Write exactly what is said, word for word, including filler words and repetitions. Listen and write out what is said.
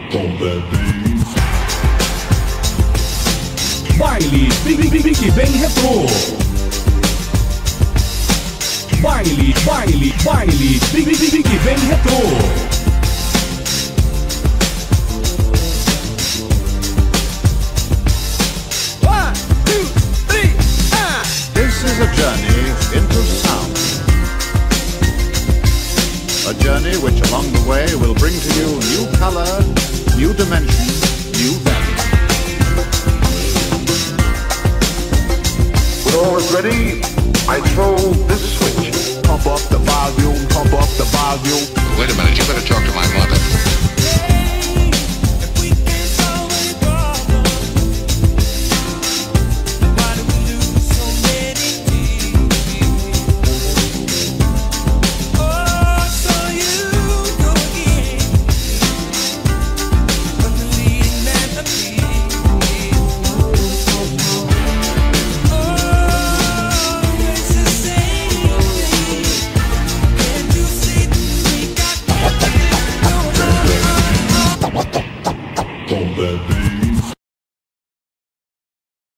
Baile Big Big Bang Retrô. Baile, baile, baile Big Big Bang Retrô. This is a journey into sound. A journey which along the way will bring to you new color, new dimension, new value. When all is ready, I throw this switch. Pump up the volume, pump up the volume. Wait a minute, you better talk to my mother. That beat.